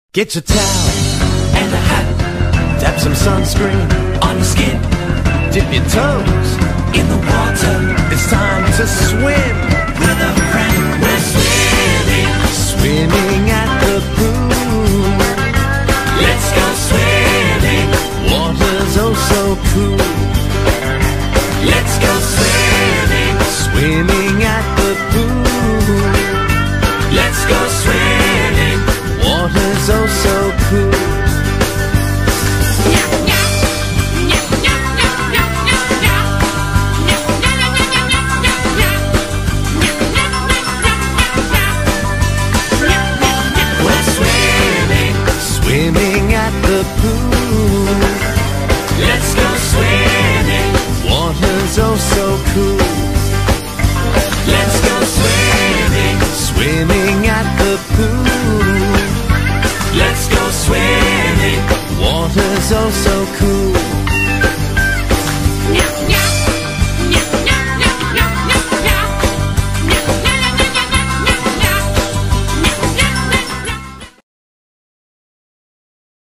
Get your towel and a hat, tap some sunscreen on your skin, dip your toes in the water. It's time to swim with a friend. We're swimming, swimming at the pool. Let's go swimming, water's oh so cool. Let's go swimming, swimming at the pool. Let's go swimming, water's oh so cool. We're swimming, swimming at the pool. Let's go swimming, water's oh so cool. Let's go swimming, swimming at the pool. Let's go swimming, water's oh so cool.